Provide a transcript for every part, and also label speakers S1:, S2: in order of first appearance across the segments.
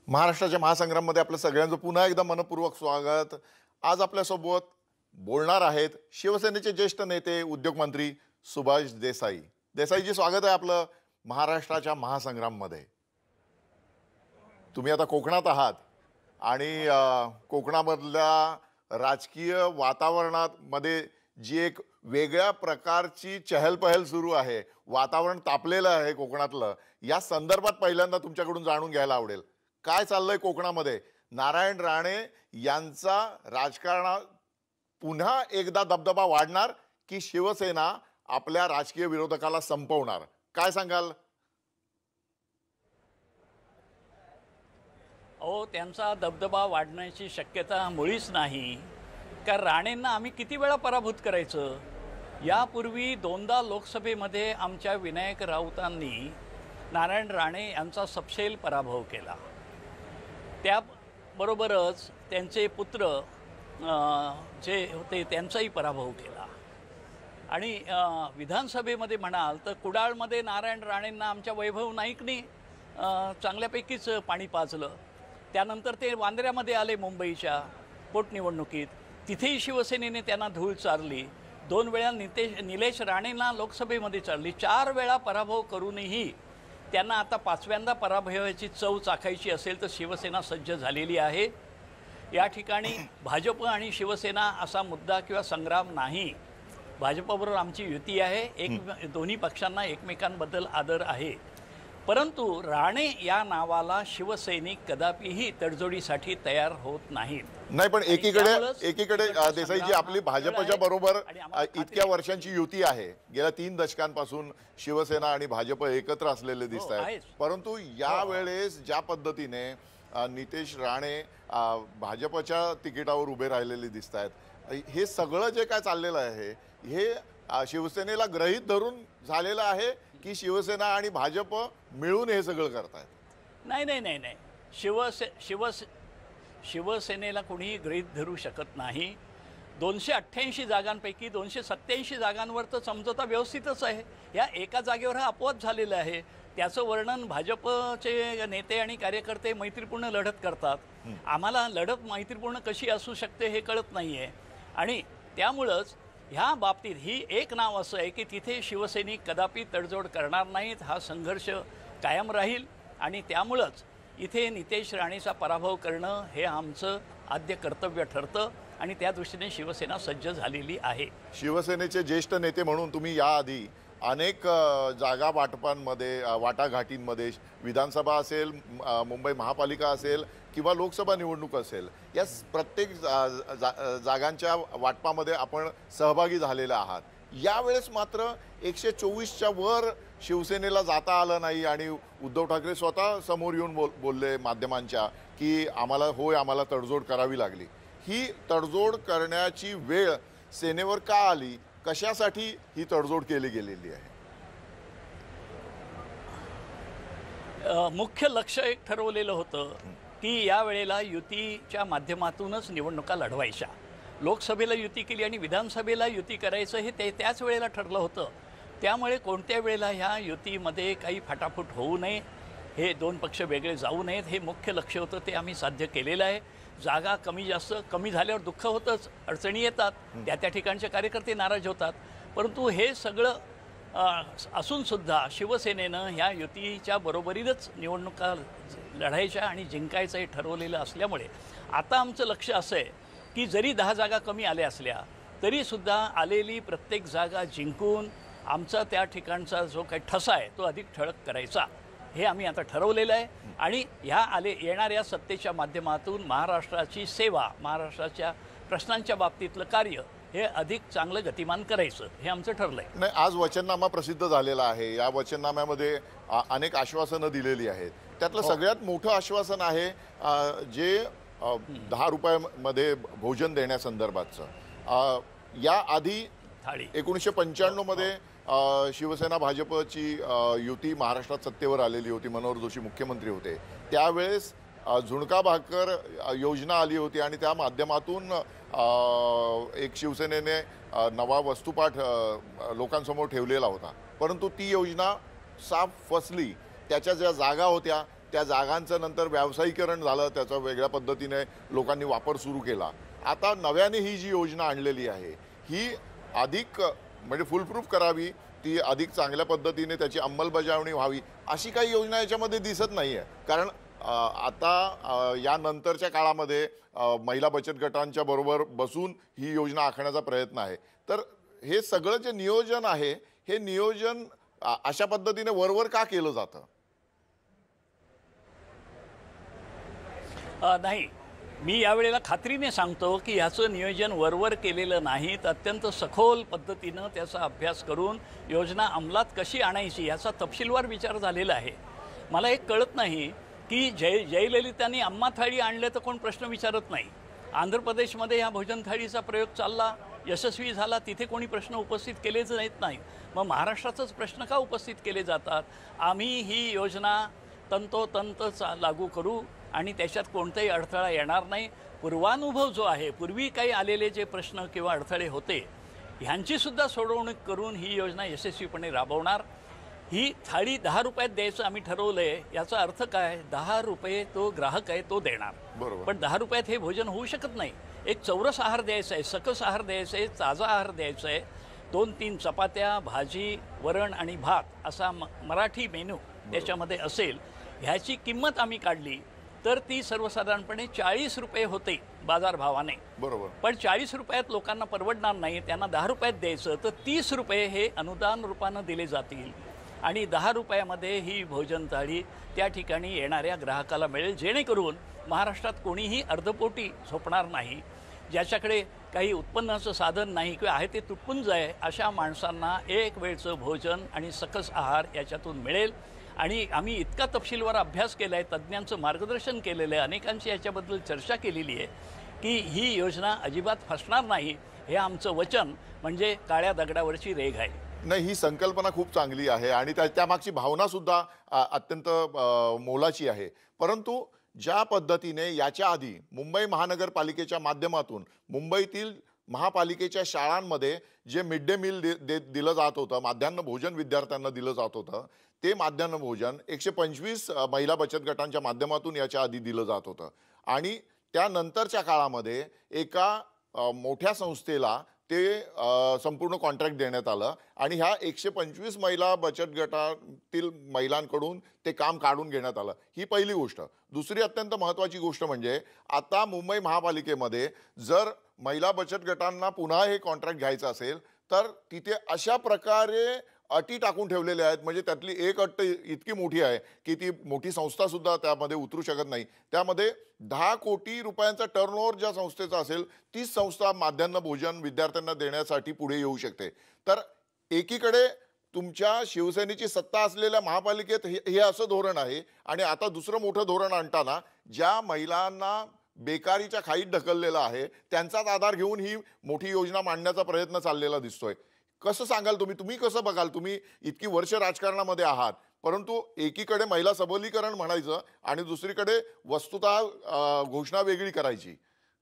S1: महाराष्ट्राच्या महासंग्राममध्ये आपलं सगळ्यांचं पुन्हा एकदा मनपूर्वक स्वागत। आज आपल्यासोबत बोलणार आहेत शिवसेनेचे ज्येष्ठ नेते उद्योगमंत्री सुभाष देसाई। देसाईजी, स्वागत आहे आपलं महाराष्ट्राच्या महासंग्राममध्ये। तुम्ही आता कोकणात आहात आणि कोकणामधल्या राजकीय वातावरणात मध्ये जी एक वेगळ्या प्रकारची चहलपहल सुरू आहे, वातावरण तापलेलं आहे कोकणातलं, या संदर्भात पहिल्यांदा तुमच्याकडून जाणून घ्यायला आवडेल। काय चाललंय कोकणामध्ये? नारायण राणे यांचा राजकारणात पुन्हा एकदा दबदबा वाढणार की शिवसेना आपल्या राजकीय विरोधकाला संपवणार? काय सांगाल?
S2: त्यांचा दबदबा वाढण्याची शक्यता मुळीच नाही, कारण राणेंना आम्ही किती वेळा पराभूत करायचं। यापूर्वी दोनदा लोकसभेमध्ये आमच्या विनायक राऊतांनी नारायण राणे यांचा सपशेल पराभव केला। त्याबरोबरच त्यांचे पुत्र जे होते त्यांचाही पराभव केला। आणि विधानसभेमध्ये म्हणाल तर कुडाळमध्ये नारायण राणेंना आमच्या वैभव नाईकनी चांगल्यापैकीच पाणी पाजलं। त्यानंतर ते वांद्र्यामध्ये आले मुंबईच्या पोटनिवडणुकीत, तिथेही शिवसेनेने त्यांना धूळ चारली। 2 वेळा निलेश राणेंना लोकसभेमध्ये चारली। 4 वेळा पराभव करूनही त्यांना आता 5व्यांदा पराभवाची चव चाखायची असेल तर शिवसेना सज्ज झालेली आहे। या ठिकाणी भाजप आणि शिवसेना असा मुद्दा किंवा संग्राम नाही। भाजपबरोबर आमची युती आहे, दोन्ही पक्षांना एकमेकांबद्दल आदर आहे, परंतु राणे या नावाला शिवसैनिक कदापिही तडजोडीसाठी तयार होत नाहीत।
S1: नाही, पण एकीकडे देसाईजी, आपली भाजपच्या बरोबर इतक्या वर्षांची युती आहे, गेल्या 3 दशकांपासून शिवसेना आणि भाजप एकत्र असलेले दिसत आहेत, परंतु यावेळेस ज्या पद्धतीने नितेश राणे भाजपच्या तिकिटावर उभे राहिलेले दिसत आहेत, हे सगळं जे काय चाललेलं आहे हे शिवसेनेला गृहीत धरून झालेलं आहे की शिवसेना आणि भाजप मिळून हे सगळं करतायत?
S2: नाही नाही नाही नाही, शिवसेनेला कोणीही गृहीत धरू शकत नाही। 288 जागांपैकी 287 जागांवर तर समझोता व्यवस्थितच आहे। या एका जागेवर हा अपवाद झालेला आहे। त्याचं वर्णन भाजपचे नेते आणि कार्यकर्ते मैत्रीपूर्ण लढत करतात। आम्हाला लढत मैत्रीपूर्ण कशी असू शकते हे कळत नाही आहे। आणि त्यामुळंच ह्या बाबतीत ही एक नाव असं आहे की तिथे शिवसैनिक कदापि तडजोड करणार नाहीत, हा संघर्ष कायम राहील। आणि त्यामुळंच इथे नितेश राणेचा पराभव करणं हे आमचं आद्य कर्तव्य ठरतं आणि त्या दृष्टीने शिवसेना सज्ज झालेली आहे।
S1: शिवसेनेचे ज्येष्ठ नेते म्हणून तुम्ही याआधी अनेक जागा वाटाघाटींमध्ये, विधानसभा असेल, मुंबई महापालिका असेल किंवा लोकसभा निवडणूक असेल, या प्रत्येक जागांच्या वाटपामध्ये आपण सहभागी झालेले आहात। यावेळेस मात्र 124च्या वर शिवसेनेला जाता आलं नाही आणि उद्धव ठाकरे स्वतः समोर येऊन बोलले माध्यमांच्या की आम्हाला तडजोड करावी लागली। ही तडजोड करण्याची वेळ सेनेवर का आली? कशासाठी ही तडजोड केली गेलेली आहे?
S2: मुख्य लक्ष एक ठरवलेलं होतं की या वेळेला युतीच्या माध्यमातूनच निवडणुका लढवायच्या। लोकसभेला युती केली आणि विधानसभेला युती करायचं हे त्याच वेळेला ठरलं होतं। त्यामुळे कोणत्या वेळेला ह्या युतीमध्ये काही फाटाफूट होऊ नये, हे 2 पक्ष वेगळे जाऊ नयेत, हे मुख्य लक्ष होतं। ते आम्ही साध्य केलेलं आहे। जागा कमी झाल्यावर दुःख होतंच, अडचणी येतात, त्या ठिकाणचे कार्यकर्ते नाराज होतात, परंतु हे सगळं असूनसुद्धा शिवसेनेनं ह्या युतीच्या बरोबरीनंच निवडणुका लढायच्या आणि जिंकायचं हे ठरवलेलं असल्यामुळे आता आमचं लक्ष असं आहे की जरी 10 जागा कमी आल्या असल्या तरीसुद्धा आलेली प्रत्येक जागा जिंकून आमचा त्या ठिकाणचा जो काही ठसा आहे तो अधिक ठळक करायचा, हे आम्ही आता ठरवलेलं आहे। आणि येणाऱ्या सत्तेच्या माध्यमातून महाराष्ट्राची सेवा, महाराष्ट्राच्या प्रश्नांच्या बाबतीतलं कार्य हे अधिक चांगलं गतिमान करायचं, हे आमचं ठरलंय।
S1: नाही, आज वचननामा प्रसिद्ध झालेला आहे। या वचननाम्यामध्ये अनेक आश्वासनं दिलेली आहेत। त्यातलं सगळ्यात मोठं आश्वासन आहे जे 10 रुपयामध्ये भोजन देण्यासंदर्भातचं। या आधी 1995 मध्ये शिवसेना भाजपची युती महाराष्ट्रात सत्तेवर आलेली होती, मनोहर जोशी मुख्यमंत्री होते त्यावेळेस। झुणका भाकर योजना आली होती आणि त्या माध्यमातून एक शिवसेनेने नवा वस्तुपाठ लोकांसमोर ठेवलेला होता, परंतु ती योजना साफ फसली। त्याच्या ज्या जागा होत्या त्या जागांचं नंतर व्यावसायिकरण झालं, त्याचा वेगळ्या पद्धतीने लोकांनी वापर सुरू केला. आता नव्याने ही जी योजना आणलेली आहे ही अधिक म्हणजे फुलप्रूफ करावी, ती अधिक चांगल्या पद्धतीने त्याची अंमलबजावणी व्हावी अशी काही योजना याच्यामध्ये दिसत नाही आहे. कारण आता या नंतरच्या काळामध्ये महिला बचत गटांच्या बरोबर बसून ही योजना आखण्याचा प्रयत्न आहे. तर हे सगळं जे नियोजन आहे हे नियोजन अशा पद्धतीने वरवर का केलं जातं?
S2: नाही, मी यावेळेला खात्रीने सांगतो की ह्याचं नियोजन वरवर केलेलं नाही, तर अत्यंत सखोल पद्धतीनं त्याचा अभ्यास करून योजना अंमलात कशी आणायची याचा तपशीलवार विचार झालेला आहे. मला एक कळत नाही की जयललितांनी अम्मा थाळी आणलं तर कोण प्रश्न विचारत नाही. आंध्र प्रदेशमध्ये ह्या भोजन थाळीचा प्रयोग चालला, यशस्वी झाला, तिथे कोणी प्रश्न उपस्थित केलेच नाही. मग महाराष्ट्राचंच प्रश्न का उपस्थित केले जातात? आम्ही ही योजना तंतोतंत लागू करू आणि त्याच्यात कोणताही अडथळा येणार नाही. पूर्वानुभव जो आहे, पूर्वी काही आलेले जे प्रश्न किंवा अडथळे होते ह्यांचीसुद्धा सोडवणूक करून ही योजना यशस्वीपणे राबवणार. ही थाळी 10 रुपयात द्यायचं आम्ही ठरवलं आहे. याचा अर्थ काय? 10 रुपये तो ग्राहक आहे तो देणार.
S1: बरोबर.
S2: पण 10 रुपयात हे भोजन होऊ शकत नाही. एक चौरस आहार द्यायचा आहे, सकस आहार द्यायचा आहे, ताजा आहार द्यायचा आहे. 2-3 चपात्या, भाजी, वरण आणि भात असा मराठी मेनू त्याच्यामध्ये असेल. ह्याची किंमत आम्ही काढली तर ती सर्वसाधारणपणे 40 रुपये होते बाजारभावाने.
S1: बरोबर.
S2: पण 40 रुपयात लोकांना परवडणार नाही. त्यांना 10 रुपयात द्यायचं तर 30 रुपये हे अनुदान रूपानं दिले जातील आणि 10 रुपयामध्ये ही भोजन थाळी त्या ठिकाणी येणाऱ्या ग्राहकाला मिळेल, जेणेकरून महाराष्ट्रात कोणीही अर्धपोटी झोपणार नाही. ज्याच्याकडे काही उत्पन्नाचं साधन नाही किंवा आहे ते तुटपुंज आहे अशा माणसांना एक वेळचं भोजन आणि सकस आहार याच्यातून मिळेल. आणि आम्ही इतका तपशीलवार अभ्यास केला आहे, तज्ज्ञांचं मार्गदर्शन केलेलं आहे, अनेकांची याच्याबद्दल चर्चा केलेली आहे की ही योजना अजिबात फसणार नाही. हे आमचं वचन म्हणजे काळ्या दगडावरची रेघ आहे.
S1: नाही, ही संकल्पना खूप चांगली आहे आणि त्यामागची भावना सुद्धा अत्यंत मोलाची आहे. परंतु ज्या पद्धतीने याच्या आधी मुंबई महानगरपालिकेच्या माध्यमातून मुंबईतील महापालिकेच्या शाळांमध्ये जे मिड डे मील दिलं जात होतं, माध्यान्ह भोजन विद्यार्थ्यांना दिलं जात होतं, ते माध्यान्ह भोजन 125 महिला बचत गटांच्या माध्यमातून याच्या आधी दिलं जात होतं. आणि त्यानंतरच्या काळामध्ये एका मोठ्या संस्थेला ते संपूर्ण कॉन्ट्रॅक्ट देण्यात आलं आणि ह्या 125 महिला बचत गटातील महिलांकडून ते काम काढून घेण्यात आलं. ही पहिली गोष्ट. दुसरी अत्यंत महत्त्वाची गोष्ट म्हणजे आता मुंबई महापालिकेमध्ये जर महिला बचत गटांना पुन्हा हे कॉन्ट्रॅक्ट घ्यायचं असेल तर तिथे अशा प्रकारे अटी टाकून ठेवलेल्या आहेत. म्हणजे त्यातली एक अट इतकी मोठी आहे की ती मोठी संस्था सुद्धा त्यामध्ये उतरू शकत नाही. त्यामध्ये 10 कोटी रुपयांचा टर्नओव्हर ज्या संस्थेचा असेल तीच संस्था माध्यान्ह भोजन विद्यार्थ्यांना देण्यासाठी पुढे येऊ शकते. तर एकीकडे तुमच्या शिवसेनेची सत्ता असलेल्या महापालिकेत हे असं धोरण आहे आणि आता दुसरं मोठं धोरण आणताना ज्या महिलांना बेकारीच्या खाईत ढकललेलं आहे त्यांचाच आधार घेऊन ही मोठी योजना मांडण्याचा प्रयत्न चाललेला दिसतोय. कसं सांगाल तुम्ही कसं बघाल? तुम्ही इतकी वर्ष राजकारणामध्ये आहात, परंतु एकीकडे महिला सबलीकरण म्हणायचं आणि दुसरीकडे वस्तुतः घोषणा वेगळी करायची.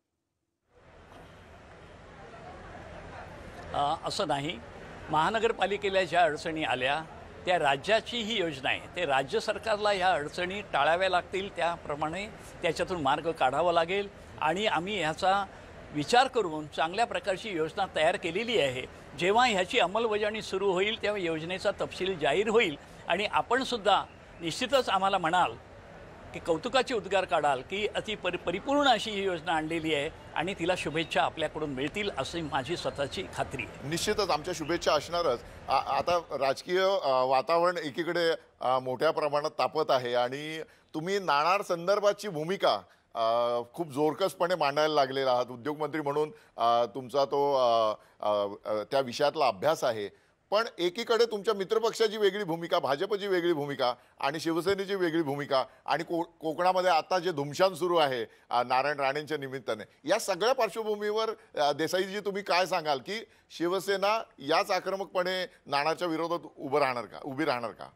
S2: असं नाही. महानगरपालिकेला ज्या अडचणी आल्या त्या राज्याची ही योजना आहे. ते राज्य सरकारला ह्या अडचणी टाळाव्या लागतील, त्याप्रमाणे त्याच्यातून मार्ग काढावा लागेल आणि आम्ही ह्याचा विचार करून चांगल्या प्रकारची योजना तयार केलेली आहे. जेव्हा ह्याची अंमलबजावणी सुरू होईल तेव्हा योजनेचा तपशील जाहीर होईल आणि आपण सुद्धा निश्चितच आम्हाला म्हणाल की कौतुकाचे उद्गार काढाल की अति परिपूर्ण अशी ही योजना आणलेली आहे आणि तिला शुभेच्छा आपल्याकडून मिळतील अशी माझी स्वतःची खात्री आहे.
S1: निश्चितच आमच्या शुभेच्छा असणारच. आता राजकीय वातावरण एकीकडे मोठ्या प्रमाणात तापत आहे आणि तुम्ही नाणार संदर्भाची भूमिका खूप जोरकसपणे मांडायला लागलेला आहात. उद्योगमंत्री म्हणून तुमचा तो त्या विषयातला अभ्यास आहे. पण एकीकडे तुमच्या मित्रपक्षाची वेगळी भूमिका, भाजपची वेगळी भूमिका आणि शिवसेनेची वेगळी भूमिका आणि कोकणामध्ये आता जे धुमशान सुरू आहे नारायण राणेंच्या निमित्ताने, या सगळ्या पार्श्वभूमीवर देसाईजी तुम्ही काय सांगाल की शिवसेना याच आक्रमकपणे नाणाच्या विरोधात उभी राहणार का?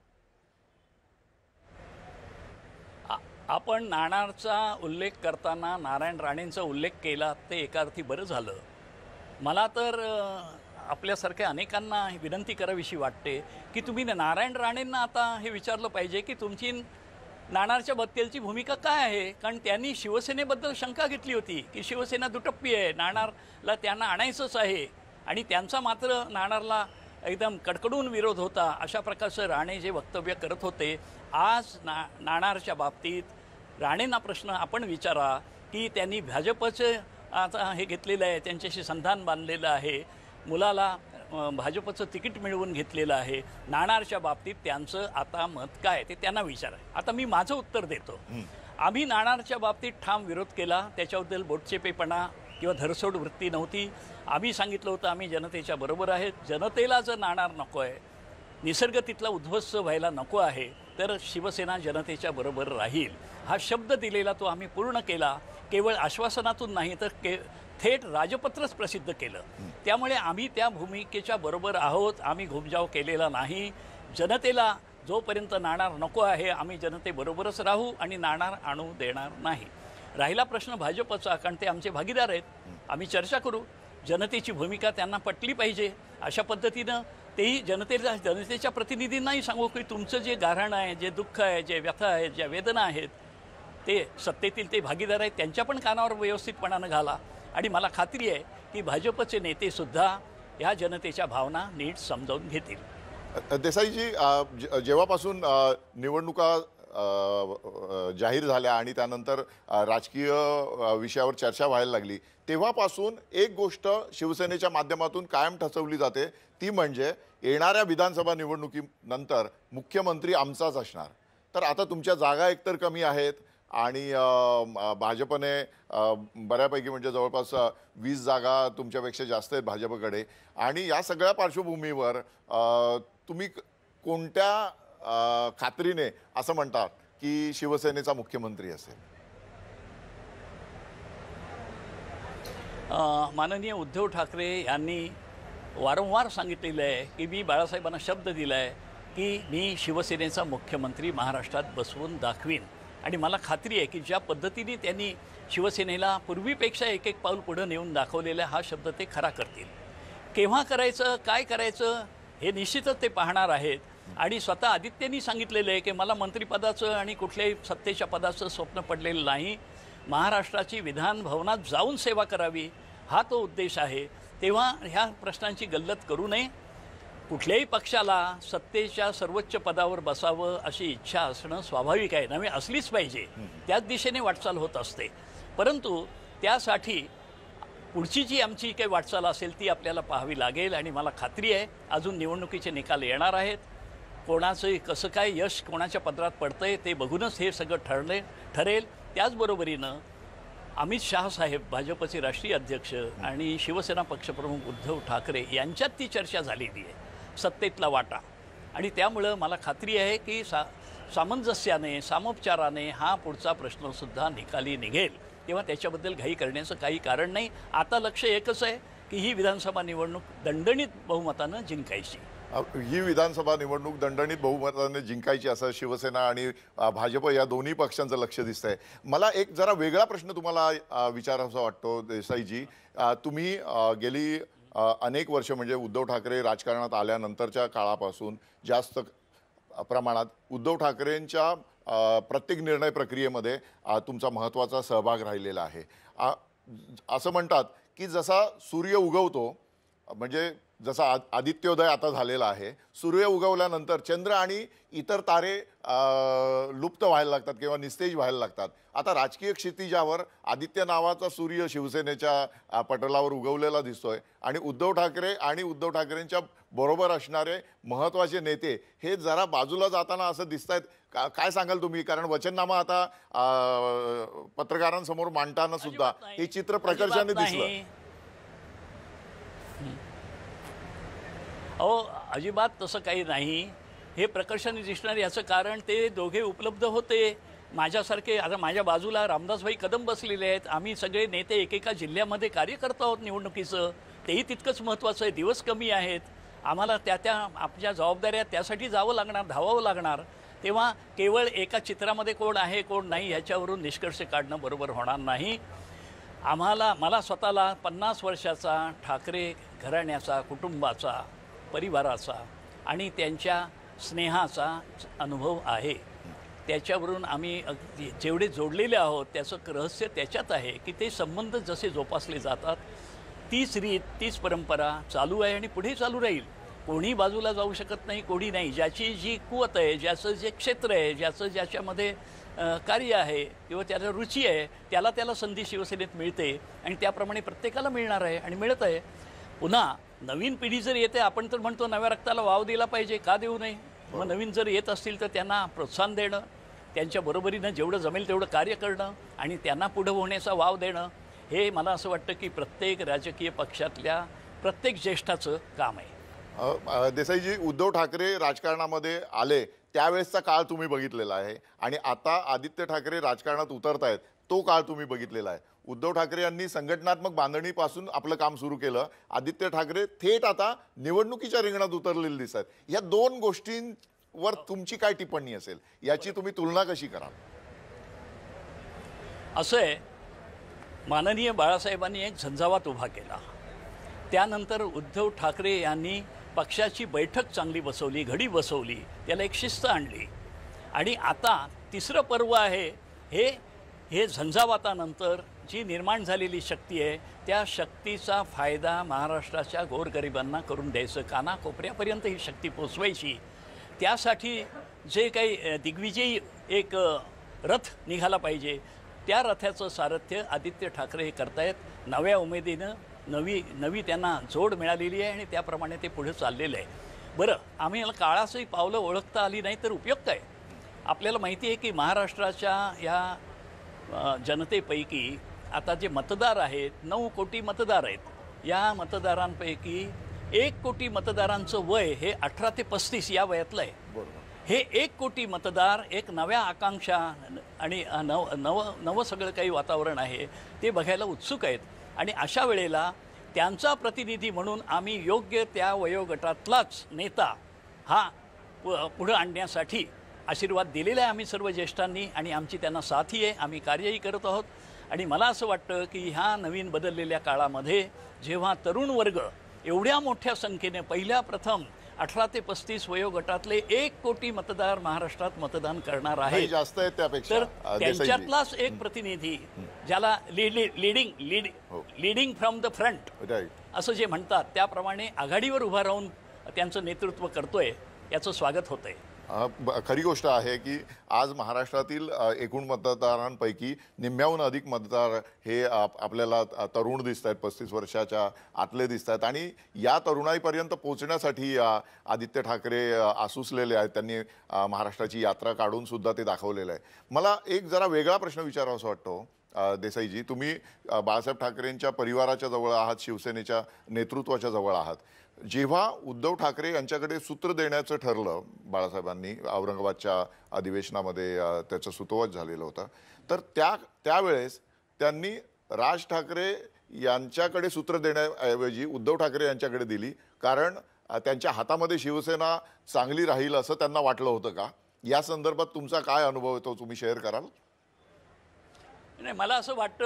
S2: आपण नाणारचा उल्लेख करताना नारायण राणेंचा उल्लेख केला ते एका अर्थी बरं झालं. मला तर आपल्यासारख्या अनेकांना विनंती करावीशी वाटते की तुम्ही नारायण राणेंना आता हे विचारलं पाहिजे की तुमची नाणारच्या बद्दलची भूमिका काय आहे, कारण त्यांनी शिवसेनेबद्दल शंका घेतली होती की शिवसेना दुटप्पी आहे, नाणारला त्यांना आणायचंच आहे आणि त्यांचा मात्र नाणारला एकदम कडकडून विरोध होता. अशा प्रकारचं राणे जे वक्तव्य करत होते, आज नाणारच्या बाबतीत राणेंना प्रश्न आपण विचारा की त्यांनी भाजपचं आता हे घेतलेलं आहे, त्यांच्याशी संधान बांधलेलं आहे, मुलाला भाजपचं तिकीट मिळवून घेतलेलं आहे. नाणारच्या बाबतीत त्यांचं आता मत काय ते त्यांना विचारा. आता मी माझं उत्तर देतो. आम्ही नाणारच्या बाबतीत ठाम विरोध केला. त्याच्याबद्दल बोटचेपेपणा किंवा धरसोड वृत्ती नव्हती. आम्ही सांगितलं होतं आम्ही जनतेच्या बरोबर आहेत. जनतेला जर नाणार नको आहे, निसर्ग तिथला उद्ध्वस्त व्हायला नको आहे, तर शिवसेना जनतेच्या बरोबर राहील. हा शब्द दिलेला तो आम्ही पूर्ण केला. केवळ आश्वासनातून नाही तर थेट राजपत्रच प्रसिद्ध केलं. त्यामुळे आम्ही त्या भूमिकेच्या बरोबर आहोत. आम्ही घुमजाव केलेला नाही. जनतेला जोपर्यंत नाणार नको आहे, आम्ही जनतेबरोबरच राहू आणि नाणार आणू देणार नाही. राहिला प्रश्न भाजपचा, कारण ते आमचे भागीदार आहेत. आम्ही चर्चा करू. जनतेची भूमिका त्यांना पटली पाहिजे. अशा पद्धतीनं तेही जनतेच्या प्रतिनिधींनाही सांगू की तुमचं जे गाऱ्हाण आहे, जे दुःख आहे, जे व्यथा आहेत, ज्या वेदना आहेत, ते सत्तेतील ते भागीदार आहेत, त्यांच्या पण कानावर व्यवस्थितपणानं घाला. आणि मला खात्री आहे की भाजपचे नेतेसुद्धा ह्या जनतेच्या भावना नीट समजावून घेतील.
S1: देसाईजी, जेव्हापासून निवडणुका जाहीर झाल्या आणि त्यानंतर राजकीय विषयावर चर्चा व्हायला लागली, तेव्हापासून एक गोष्ट शिवसेनेच्या माध्यमातून कायम ठसवली जाते, ती म्हणजे येणाऱ्या विधानसभा निवडणुकीनंतर मुख्यमंत्री आमचाच असणार. तर आता तुमच्या जागा एकतर कमी आहेत आणि भाजपने बऱ्यापैकी म्हणजे जवळपास 20 जागा तुमच्यापेक्षा जास्त आहेत भाजपकडे. आणि या सगळ्या पार्श्वभूमीवर तुम्ही कोणत्या खात्रीने असं म्हणतात की शिवसेनेचा मुख्यमंत्री असेल?
S2: माननीय उद्धव ठाकरे यांनी वारंवार सांगितलेलं आहे की मी बाळासाहेबांना शब्द दिला आहे की मी शिवसेनेचा मुख्यमंत्री महाराष्ट्रात बसवून दाखवीन. आणि मला खात्री आहे की ज्या पद्धतीने त्यांनी शिवसेनेला पूर्वीपेक्षा एक एक पाऊल पुढं नेऊन दाखवलेला हा शब्द ते खरा करतील. केव्हा करायचं, काय करायचं हे निश्चितच ते पाहणार आहेत. आणि स्वतः आदित्यनी सांगितलेलं आहे की मला मंत्रिपदाचं आणि कुठल्याही सत्तेच्या पदाचं स्वप्न पडलेलं नाही. महाराष्ट्राची विधान भवनात जाऊन सेवा करावी हा तो उद्देश आहे. तेव्हा ह्या प्रश्नांची गल्लत करू नये. कुठल्याही पक्षाला सत्तेच्या सर्वोच्च पदावर बसावं अशी इच्छा असणं स्वाभाविक आहे, नव्हे असलीच पाहिजे. त्याच दिशेने वाटचाल होत असते. परंतु त्यासाठी पुढची जी आमची काही वाटचाल असेल ती आपल्याला पाहावी लागेल. आणि मला खात्री आहे अजून निवडणुकीचे निकाल येणार आहेत. कोणाचं कसं काय यश कोणाच्या पदरात पडतंय ते बघूनच हे सगळं ठरेल. त्याचबरोबरीनं अमित शाह साहेब भाजपचे राष्ट्रीय अध्यक्ष आणि शिवसेना पक्षप्रमुख उद्धव ठाकरे यांच्यात ती चर्चा झालेली आहे, सत्तेतला वाटा. आणि त्यामुळं मला खात्री आहे की सामंजस्याने सामोपचाराने हा पुढचा प्रश्नसुद्धा निकाली निघेल. तेव्हा त्याच्याबद्दल घाई करण्याचं काही कारण नाही. आता लक्ष एकच आहे की ही विधानसभा निवडणूक दणदणीत बहुमतानं जिंकायची.
S1: ही विधानसभा निवडणूक दणदणीत बहुमताने जिंकायची असं शिवसेना आणि भाजप या दोन्ही पक्षांचं लक्ष दिसतंय. मला एक जरा वेगळा प्रश्न तुम्हाला विचारावासा वाटतो देसाईजी. तुम्ही गेली अनेक वर्ष म्हणजे उद्धव ठाकरे राजकारणात आल्यानंतरच्या काळापासून जास्त प्रमाणात उद्धव ठाकरेंच्या प्रत्येक निर्णय प्रक्रियेमध्ये तुमचा महत्त्वाचा सहभाग राहिलेला आहे. असं म्हणतात की जसा सूर्य उगवतो, म्हणजे जसा आदित्योदय आता झालेला आहे, सूर्य उगवल्यानंतर चंद्र आणि इतर तारे लुप्त व्हायला लागतात किंवा निस्तेज व्हायला लागतात. आता राजकीय क्षितिजावर आदित्य नावाचा सूर्य शिवसेनेच्या पटलावर उगवलेला दिसतोय आणि उद्धव ठाकरे आणि उद्धव ठाकरेंच्या बरोबर असणारे महत्त्वाचे नेते हे जरा बाजूला जाताना असं दिसत आहेत. काय सांगाल तुम्ही? कारण वचननामा आता पत्रकारांसमोर मांडताना सुद्धा हे चित्र प्रकर्षाने दिसलं.
S2: अहो, अजिबात तसं काही नाही. हे प्रकर्षाने दिसणार याचं कारण ते दोघे उपलब्ध होते. माझ्यासारखे आता माझ्या बाजूला रामदासभाई कदम बसलेले आहेत. आम्ही सगळे नेते एकेका जिल्ह्यामध्ये कार्य करत आहोत निवडणुकीचं. तेही तितकंच महत्त्वाचं आहे. दिवस कमी आहेत. आम्हाला त्या आपल्या जबाबदाऱ्या त्यासाठी जावं लागणार, धावावं लागणार. तेव्हा केवळ एका चित्रामध्ये कोण आहे कोण नाही ह्याच्यावरून निष्कर्ष काढणं बरोबर होणार नाही. मला स्वतःला 50 वर्षाचा ठाकरे घराण्याचा, कुटुंबाचा, परिवाराचा आणि त्यांच्या स्नेहाचा अनुभव आहे. त्याच्यावरून आम्ही अगदी जेवढे जोडलेले आहोत त्याचं रहस्य त्याच्यात आहे की ते संबंध जसे जोपासले जातात तीच रीत तीच परंपरा चालू आहे आणि पुढे चालू राहील. कोणी बाजूला जाऊ शकत नाही, कोणी नाही. ज्याची जी कुवत आहे, ज्याचं जे क्षेत्र आहे, ज्याच्यामध्ये कार्य आहे किंवा त्याला रुची आहे, त्याला संधी शिवसेनेत मिळते आणि त्याप्रमाणे प्रत्येकाला मिळणार आहे आणि मिळत आहे. पुन्हा नवीन पिढी जर येते, आपण तर म्हणतो नव्या रक्ताला वाव दिला पाहिजे, का देऊ नये? मग नवीन जर येत असतील तर त्यांना प्रोत्साहन देणं, त्यांच्या बरोबरीनं जेवढं जमेल तेवढं कार्य करणं आणि त्यांना पुढं होण्याचा वाव देणं, हे मला असं वाटतं की प्रत्येक राजकीय पक्षातल्या प्रत्येक ज्येष्ठाचं काम आहे.
S1: देसाईजी, उद्धव ठाकरे राजकारणामध्ये आले त्यावेळेसचा काळ तुम्ही बघितलेला आहे आणि आता आदित्य ठाकरे राजकारणात उतरतायत तो काळ तुम्ही बघितलेला आहे. उद्धव ठाकरे यांनी संघटनात्मक बांधणीपासून आपलं काम सुरू केलं. आदित्य ठाकरे थेट आता निवडणुकीच्या रिंगणात उतरलेले दिसत आहेत. या दोन गोष्टींवर तुमची काय टिप्पणी असेल, याची तुम्ही तुलना कशी कराल?
S2: असं आहे, माननीय बाळासाहेबांनी एक झंझावात उभा केला. त्यानंतर उद्धव ठाकरे यांनी पक्षाची बैठक चांगली बसवली, घडी बसवली, त्याला एक शिस्त आणली आणि आता तिसरं पर्व आहे. हे झंझावातानंतर जी निर्माण झालेली शक्ती आहे त्या शक्तीचा फायदा महाराष्ट्राच्या गोरगरिबांना करून द्यायचं, कानाकोपऱ्यापर्यंत ही शक्ती पोचवायची. त्यासाठी जे काही दिग्विजयी एक रथ निघाला पाहिजे, त्या रथाचं सारथ्य आदित्य ठाकरे हे करतायत. नव्या उमेदीनं नवी त्यांना जोड मिळालेली आहे आणि त्याप्रमाणे ते पुढे चाललेलं आहे. बरं, आम्ही याला काळाचंही पावलं ओळखता आली नाही तर उपयोग काय? आपल्याला माहिती आहे की महाराष्ट्राच्या या जनतेपैकी आता जे मतदार आहेत, 9 कोटी मतदार आहेत. या मतदारांपैकी 1 कोटी मतदारांचं वय हे 18 ते 35 या वयातलं आहे.
S1: बरोबर.
S2: हे 1 कोटी मतदार एक नव्या आकांक्षा आणि नवं सगळं काही वातावरण आहे ते बघायला उत्सुक आहेत आणि अशा वेळेला त्यांचा प्रतिनिधी म्हणून आम्ही योग्य त्या वयोगटातलाच नेता हा पुढं आणण्यासाठी आशीर्वाद दिलेला आहे आम्ही सर्व ज्येष्ठांनी आणि आमची त्यांना साथी आहे. आम्ही कार्यही करत आहोत आणि मला असं वाटतं की ह्या नवीन बदललेल्या काळामध्ये जेव्हा तरुण वर्ग एवढ्या मोठ्या संख्येने पहिल्या प्रथम 18 ते 35 वयोगटातले 1 कोटी मतदार महाराष्ट्रात मतदान करणार आहे,
S1: जास्त आहेत त्यापेक्षा,
S2: तर त्यांच्यातलाच एक प्रतिनिधी ज्याला लीडिंग फ्रॉम द फ्रंट असं जे म्हणतात त्याप्रमाणे आघाडीवर उभा राहून त्यांचं नेतृत्व करतोय, याचं स्वागत होतंय.
S1: खरी गोष्ट आहे की आज महाराष्ट्रातील एकूण मतदारांपैकी निम्म्याहून अधिक मतदार हे आपल्याला तरुण दिसत आहेत, 35 वर्षाच्या आतले दिसत आहेत आणि या तरुणाईपर्यंत पोहोचण्यासाठी आदित्य ठाकरे आसुसलेले आहेत. त्यांनी महाराष्ट्राची यात्रा काढून सुद्धा ते दाखवलेलं आहे. मला एक जरा वेगळा प्रश्न विचारावासा वाटतो देसाईजी, तुम्ही बाळासाहेब ठाकरेंच्या परिवाराच्या जवळ आहात, शिवसेनेच्या नेतृत्वाच्या जवळ आहात. जेव्हा उद्धव ठाकरे यांच्याकडे सूत्र देण्याचं ठरलं बाळासाहेबांनी, औरंगाबादच्या अधिवेशनामध्ये त्याचं सुतोवाच झालेलं होतं, तर त्यावेळेस त्यांनी राज ठाकरे यांच्याकडे सूत्र देण्याऐवजी उद्धव ठाकरे यांच्याकडे दिली, कारण त्यांच्या हातामध्ये शिवसेना चांगली राहील असं त्यांना वाटलं होतं का? या संदर्भात तुमचा काय अनुभव येतो, तुम्ही शेअर कराल?
S2: नाही, मला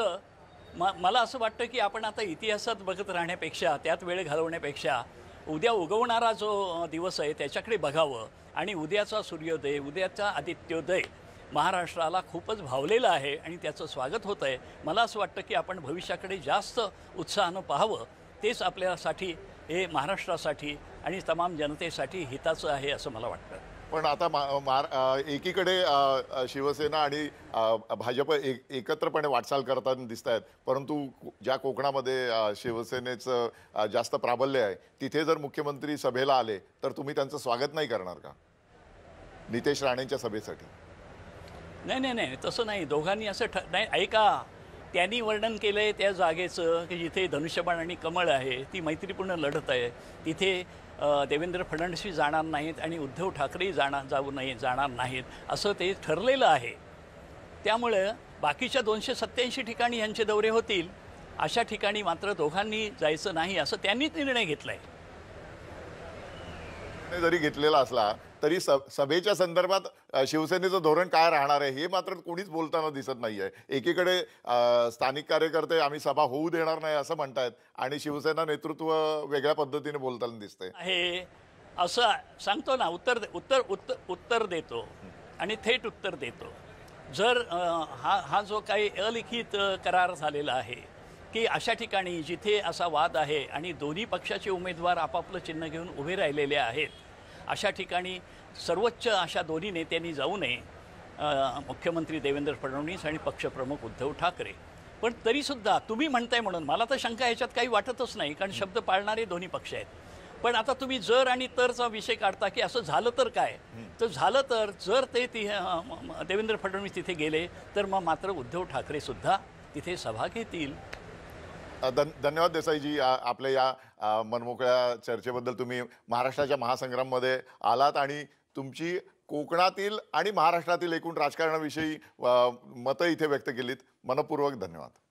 S2: असं वाटतं की आपण आता इतिहासात बघत राहण्यापेक्षा, त्यात वेळ घालवण्यापेक्षा उद्या उगवणारा जो दिवस आहे त्याच्याकडे बघावं आणि उद्याचा सूर्योदय, उद्याचा आदित्योदय महाराष्ट्राला खूपच भावलेला आहे आणि त्याचं स्वागत होतं आहे. मला असं वाटतं की आपण भविष्याकडे जास्त उत्साहानं पाहावं, तेच आपल्यासाठी, हे महाराष्ट्रासाठी आणि तमाम जनतेसाठी हिताचं आहे असं मला वाटतं.
S1: पण आता एकीकडे शिवसेना आणि भाजप एकत्रपणे वाटचाल करताना दिसत आहेत, परंतु ज्या कोकणामध्ये शिवसेनेचं जास्त प्राबल्य आहे तिथे जर मुख्यमंत्री सभेला आले तर तुम्ही त्यांचं स्वागत नाही करणार का नितेश राणेंच्या सभेसाठी?
S2: नाही, तसं नाही. दोघांनी असं नाही. ऐका, त्यांनी वर्णन केलं आहे त्या जागेचं की जिथे धनुष्यबाण आणि कमळ आहे, ती मैत्रीपूर्ण लढत आहे, तिथे देवेंद्र फडणवीस जाणार नाहीत आणि उद्धव ठाकरेही जाणार नाहीत असं ते ठरलेलं आहे. त्यामुळे बाकीच्या 287 ठिकाणी यांचे दौरे होतील, अशा ठिकाणी मात्र दोघांनी जायचं नाही असं त्यांनीच निर्णय घेतला आहे.
S1: जरी घेतलेला असला तरी सभेच्या संदर्भात शिवसेनेचं धोरण काय राहणार आहे हे मात्र कोणीच बोलताना दिसत नाहीये. एकीकडे स्थानिक कार्यकर्ते आम्ही सभा होऊ देणार नाही असं म्हणतायत आणि शिवसेना नेतृत्व वेगळ्या पद्धतीने बोलताना दिसतंय.
S2: हे असं सांगतो ना, उत्तर देतो आणि थेट उत्तर देतो. जर हा जो काही अलिखित करार झालेला आहे की अशा ठिकाणी जिथे असा वाद आहे आणि दोन्ही पक्षाचे उमेदवार आपापलं चिन्ह घेऊन उभे राहिलेले आहेत, अशा ठिकाणी सर्वोच्च अशा दोन्ही नेत्यांनी जाऊ नये, मुख्यमंत्री देवेंद्र फडणवीस आणि पक्षप्रमुख उद्धव ठाकरे. पण तरीसुद्धा तुम्ही म्हणताय म्हणून मला तर शंका ह्याच्यात काही वाटतच नाही, कारण शब्द पाळणारे दोन्ही पक्ष आहेत. पण आता तुम्ही जर आणि तरचा विषय काढता की असं झालं तर काय, तर झालं तर जर ते देवेंद्र फडणवीस तिथे गेले तर मग मात्र उद्धव ठाकरेसुद्धा तिथे सभा घेतील.
S1: धन्यवाद देसाईजी, आपल्या या मनमोकळ्या चर्चेबद्दल. तुम्ही महाराष्ट्राच्या महासंग्राममध्ये आलात आणि तुमची कोकणातील आणि महाराष्ट्रातील एकूण राजकारणाविषयी मतं इथे व्यक्त केलीत. मनपूर्वक धन्यवाद.